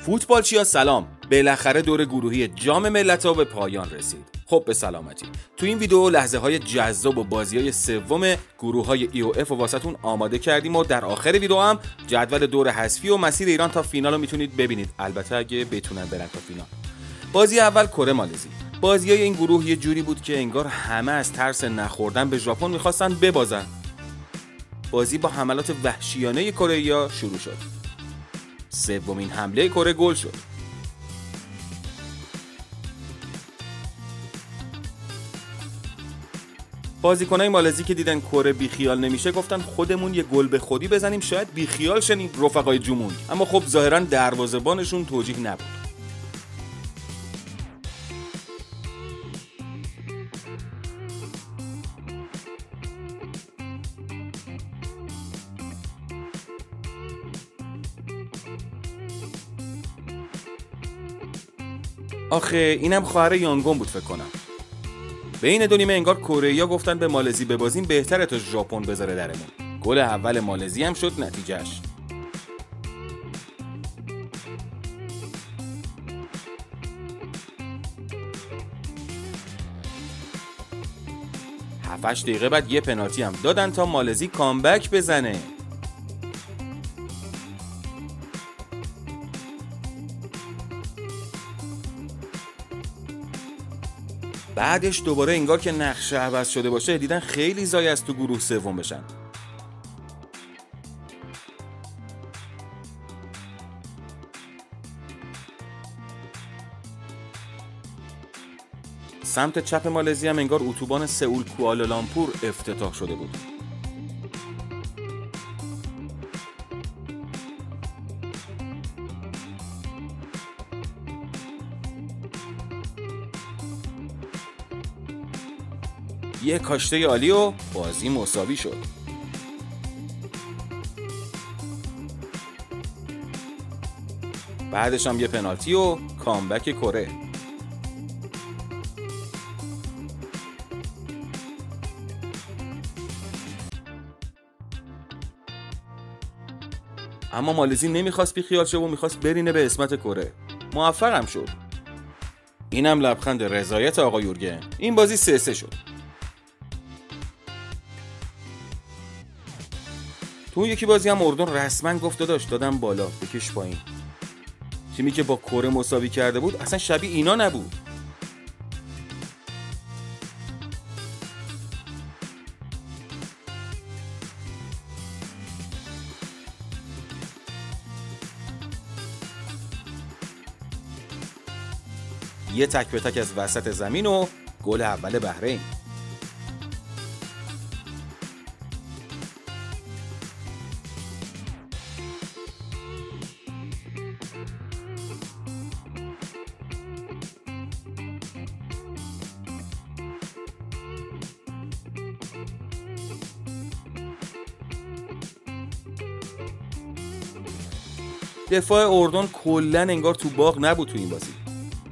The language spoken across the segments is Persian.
فوتبالچیا سلام، بالاخره دور گروهی جام ملت‌ها به پایان رسید. خب به سلامتی. تو این ویدیو لحظه های جذاب و بازی‌های سوم گروه‌های EOF رو واسهتون آماده کردیم و در آخر ویدیو هم جدول دور حذفی و مسیر ایران تا فینال رو میتونید ببینید، البته اگه بتونن برن تا فینال. بازی اول کره مالزی. بازی‌های این گروه یه جوری بود که انگار همه از ترس نخوردن به ژاپن می‌خواستن ببازن. بازی با حملات وحشیانه کره‌ای‌ها شروع شد. سومین حمله کره گل شد. بازیکنای مالزی که دیدن کره بیخیال نمیشه گفتن خودمون یه گل به خودی بزنیم شاید بیخیال شنیم رفقای جمون، اما خب ظاهرا دروازه‌بانشون توجیه نبود. آخه اینم خواهر یانگون بود فکر کنم. بین دو نیمه انگار کره‌ای‌ها گفتن به مالزی ببازیم بهتره تا ژاپن بذاره درمون. گل اول مالزی هم شد نتیجهش. هفتش دقیقه بعد یه پنالتی هم دادن تا مالزی کامبک بزنه. بعدش دوباره انگار که نقشه عوض شده باشه دیدن خیلی ضایع است تو گروه سوم بشن. سمت چپ مالزی هم انگار اتوبان سئول کوالالامپور افتتاح شده بود. یه کاشته عالی و بازی مساوی شد. بعدش هم یه پنالتی و کامبک کره. اما مالزی نمیخواست بیخیال شه و میخواست برینه به اسمت کره. موفق هم شد. اینم لبخند رضایت آقا یورگن. این بازی 3-3 شد. تو یکی بازی هم اردن رسما گفت دادم بالا بکش پایین. تیمی که با کره مساوی کرده بود اصلا شبیه اینا نبود. یه تک به تک از وسط زمین و گل اول بحرین. دفاع اردن کلاً انگار تو باغ نبود تو این بازی.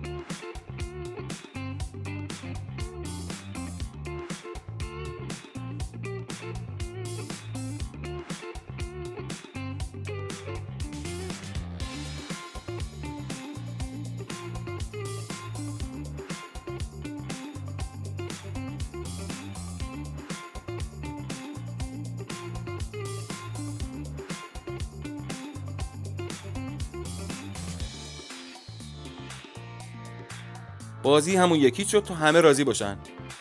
بازی همون یکی شد تا همه راضی باشن.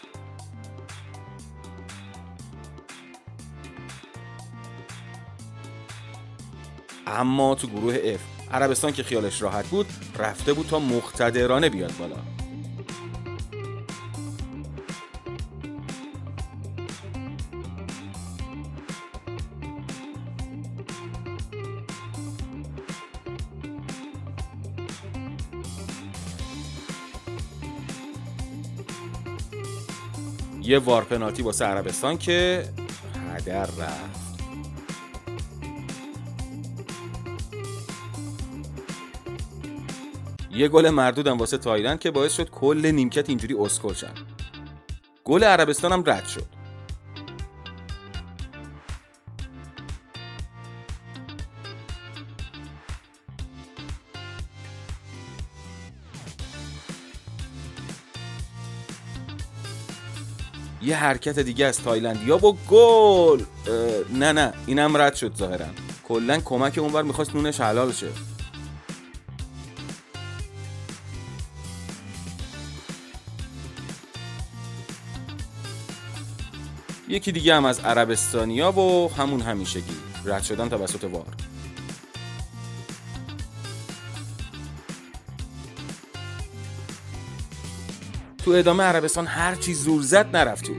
اما تو گروه F عربستان که خیالش راحت بود رفته بود تا مقتدرانه بیاد بالا. یه وار پنالتی واسه عربستان که هدر رفت. یه گل مردودم واسه تایلند که باعث شد کل نیمکت اینجوری اسکل شن. گل عربستان هم رد شد. یه حرکت دیگه از تایلندیا و گل. نه اینم رد شد ظاهرا. کلا کمک اونور میخواست نونش حلال شه. یکی دیگه هم از عربستانیا و همون همیشگی رد شدن توسط وار. تو ادامه عربستان هر چی زور زد نرفت تو.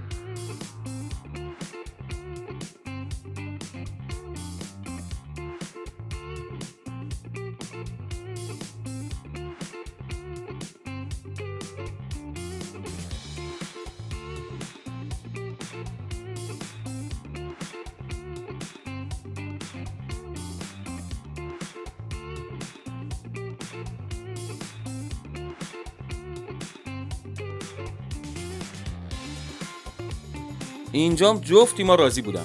اینجام جفت تیم‌ها راضی بودن.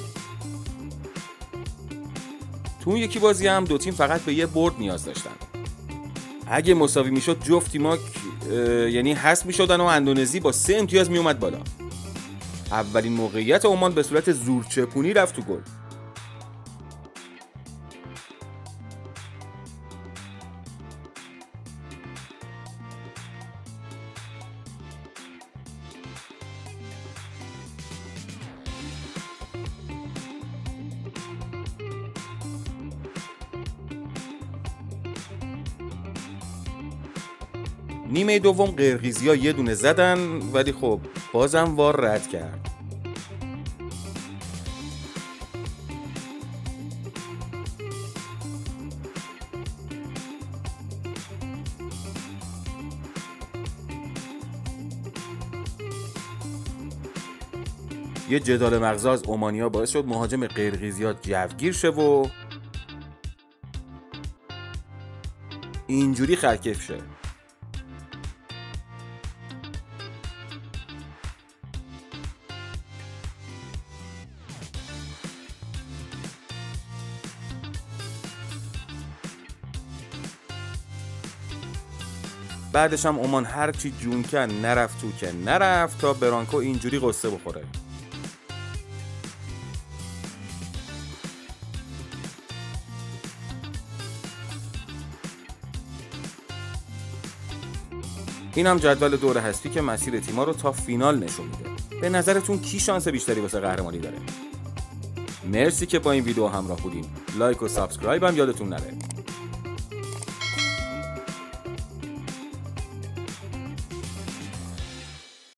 تو اون یکی بازی هم دو تیم فقط به یه برد نیاز داشتن. اگه مساوی میشد جفت تیم‌ها یعنی حذف میشدن و اندونزی با 3 امتیاز میومد بالا. اولین موقعیت عمان به صورت زورچپونی رفت تو گل. نیمه دوم قرقیزیا یه دونه زدن ولی خب بازم وار رد کرد. یه جدال مغزی از عمانی‌ها باعث شد مهاجم قرقیزیا جوگیر شه و اینجوری خرکف شه. بعدش هم عمان هر چی جون کن نرفت تو که نرفت تا برانکو اینجوری قصه بخوره. این هم جدول دور هستی که مسیر تیما رو تا فینال نشون میده. به نظرتون کی شانس بیشتری واسه قهرمانی داره؟ مرسی که با این ویدیو همراه بودین. لایک و سابسکرایب هم یادتون نره.